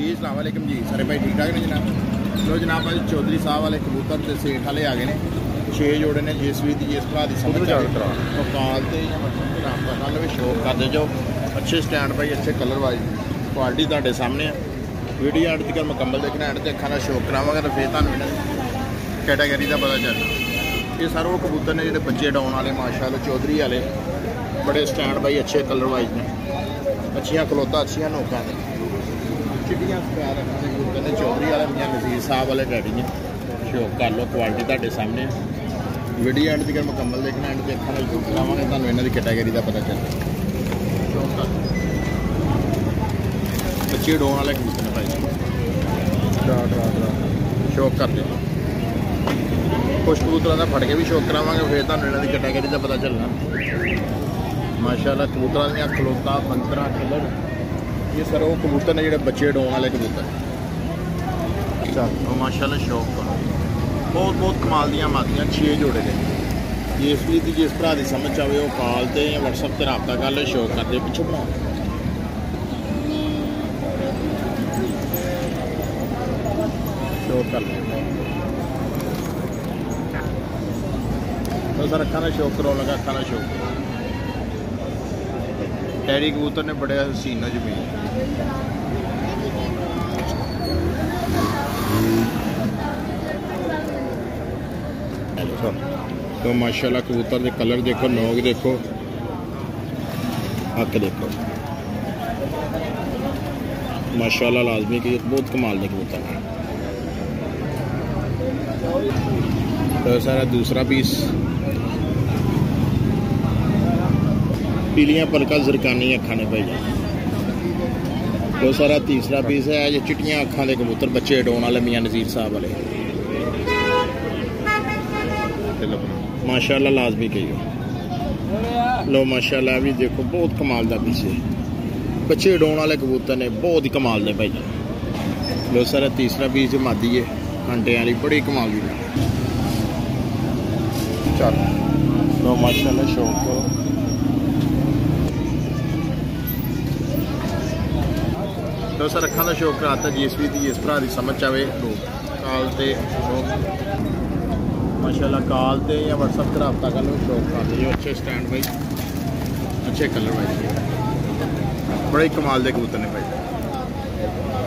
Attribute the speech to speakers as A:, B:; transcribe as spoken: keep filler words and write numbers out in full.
A: जी अस्सलाम वालेकुम जी सारे भाई ठीक ठाक ने जनाब। चलो जनाब अज चौधरी साहब वाले कबूतर ते सेठ वाले आ गए ने। छे जोड़े ने जिस भी जिस भरा की समझ काल से कल भी शौक करते जो अच्छे स्टैंड भाई अच्छे कलर वाइज क्वालिटी तुहाडे सामने है। वीडियो एंड तक मुकम्मल देखना, एंड तक अखा का शौक करावांगा तो फिर तुहानूं इन्हां कैटागरी का पता चलना। ये सारे वो कबूतर ने जो बच्चे डाउन वाले माशाअल्लाह चौधरी वाले बड़े स्टैंड भाई अच्छे कलर वाइज ने, अच्छियां खलोता अच्छियां नोकां ने, चिट्टियां प्यार रखने कबूतर ने चौधरी वाले मियां नज़ीर साहब वाले डैडी ने। शौक कर लो, क्वालिटी तुहाडे सामने। वीडियो एंड तक मुकम्मल देखना, एंड तक अखा का शौक करावांगे तुहानूं इन्हां दी कैटागरी का पता चलना। शौक कर बच्चे डाउन वाले कबूतर ने भाई शौक करते कुछ कबूतरों का फट के भी शौक करावांगे, फिर तुहानूं इन्हां दी कैटागरी का पता चलना। माशाअल्लाह कबूतरों दी खलोता बंदरा कलर ये सारे वो कबूतर ने जो बच्चे डाउन वाले कबूतर। अच्छा तो माशाअल्लाह शौक करो, बहुत बहुत कमाल दियां मादियां छे जोड़े ने। जिस भी जिस भरा की समझ आवे वो कॉल ते या व्हाट्सएप ते रब्ता कर ले। शौक करते पिछे बना शौक कर ले तो सर अखा का शौक करो लगा, अखा का शौक टैरी कबूतर ने बड़े हसीना जमीन। तो माशाल्लाह कबूतर के कलर देखो, नोक देखो, हक देखो, माशाल्लाह लाजमी की बहुत कमाल के कबूतर है। तो सारा दूसरा पीस पीलियां पलका जरकानी अखा ने भाई। तो सारा तीसरा पीस है जो चिट्टियां अखा के कबूतर बच्चे डाउन वाले मियां नज़ीर साहब वाले माशाल्लाह लाजमी कही लो। माशाल्लाह भी देखो बहुत कमाल का पीस है, बच्चे डाउन वाले कबूतर ने बहुत ही कमाल ने भाई। लो सारा तीसरा पीस मादी है अंडे वाली बड़ी कमाल की। चल लो माशाल्लाह शौक करो। तो सर अखा का शौक कराता जिस भी जिस भरा की समझ आवे लोग काल ते माशाल्लाह कॉल ते या व्हाट्सएप पर रब्ता कर लो। शौक करते जो अच्छे स्टैंड भाई अच्छे कलर भाई बड़े कमाल के कबूतर ने भाई।